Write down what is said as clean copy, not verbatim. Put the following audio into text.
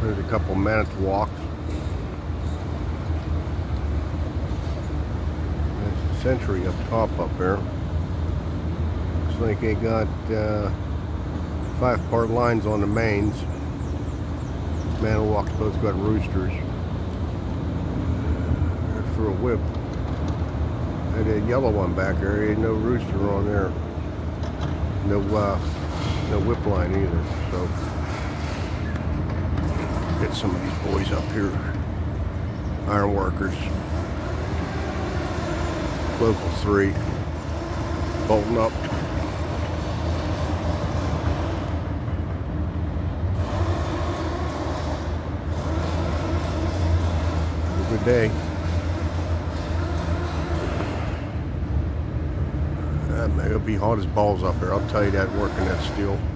There's a couple minutes walks. There's a Century up top up there. Looks like they got 5-part lines on the mains. Manowalk's both got roosters. There's for a whip. And a yellow one back there, ain't no rooster on there. No whip line either. So get some of these boys up here. Iron workers. Local 3. Bolting up. Have a good day. It'll be hot as balls up here, I'll tell you that, working that steel.